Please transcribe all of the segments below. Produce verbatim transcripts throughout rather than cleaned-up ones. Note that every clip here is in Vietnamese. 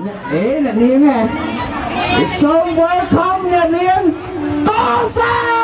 để là niên nè xong với không nè niên Korsang.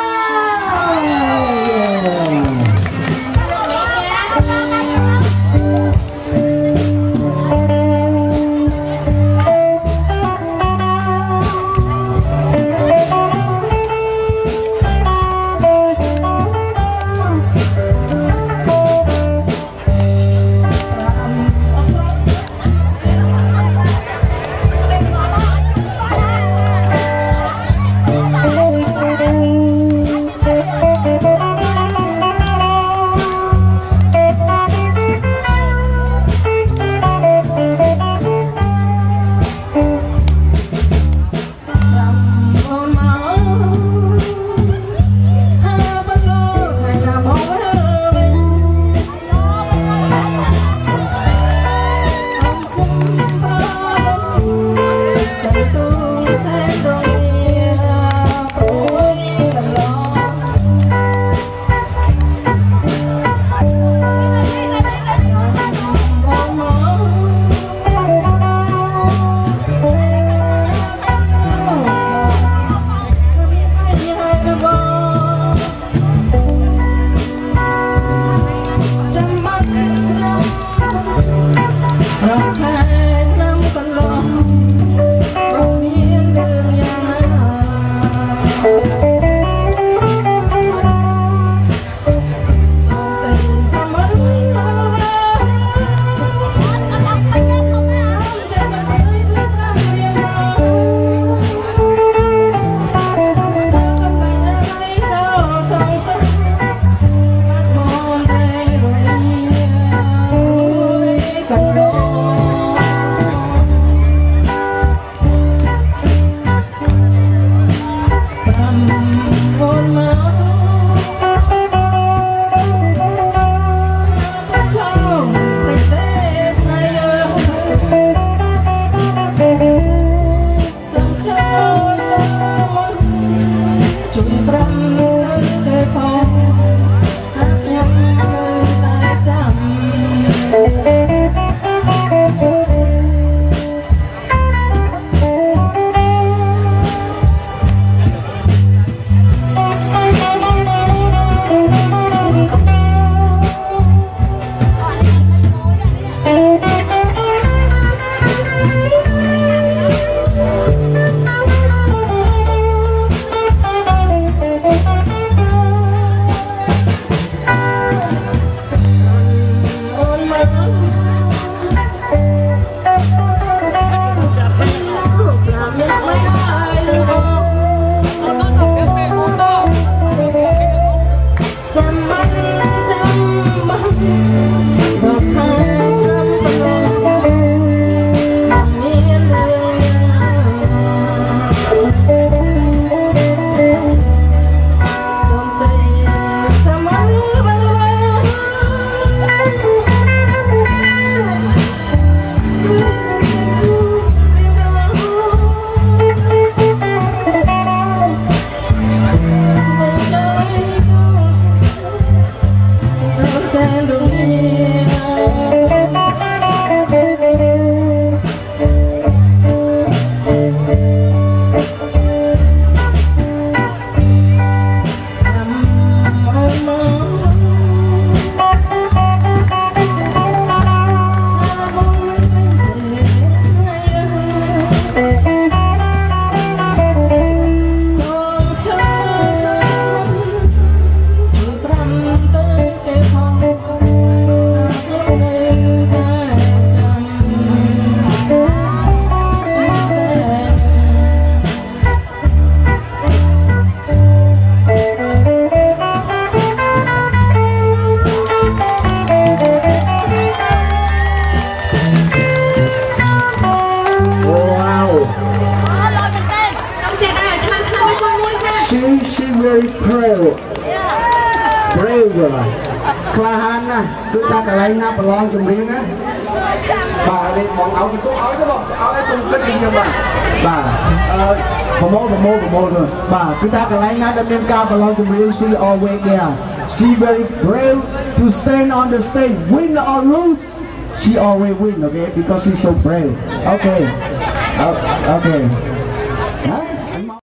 very brave brave rồi Kla Han nè chúng ta cả lấy na balon chùm riêng á bà lên bọn áo thì cũng áo đúng không áo ấy không cất đi cho bà bà bà mô bà mô bà mô rồi bà chúng ta cả lấy na đâm lên cao balon chùm riêng she always there she very brave to stand on the stage win or lose she always win okay because she's so brave okay Ok.